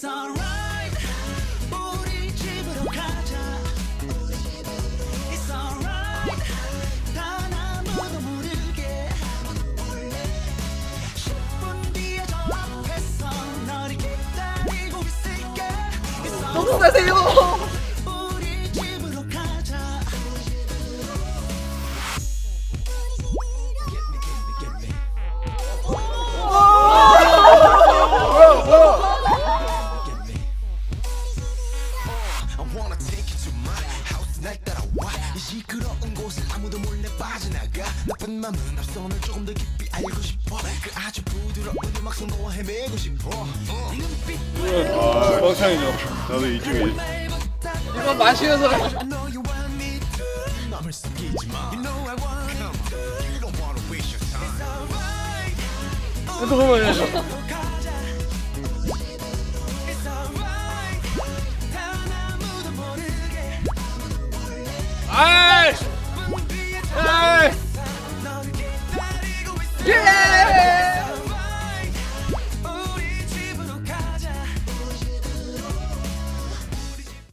alright 우리 집으로 가자 It's alright 단 아무도 모르게 10분 뒤에 저 앞에서 너를 기다리고 있을게 너무 가세요. 우리 집으로 가자 시끄러운 곳을 아무도 몰래 빠져나가 나쁜 맘은 없어 널 조금 더 깊이 알고 싶어 그 아주 부드러운 음악 선고와 헤매고 싶어 아, 뻥창이죠. 나도 이쪽에. 이거 마시면서 잠깐만요.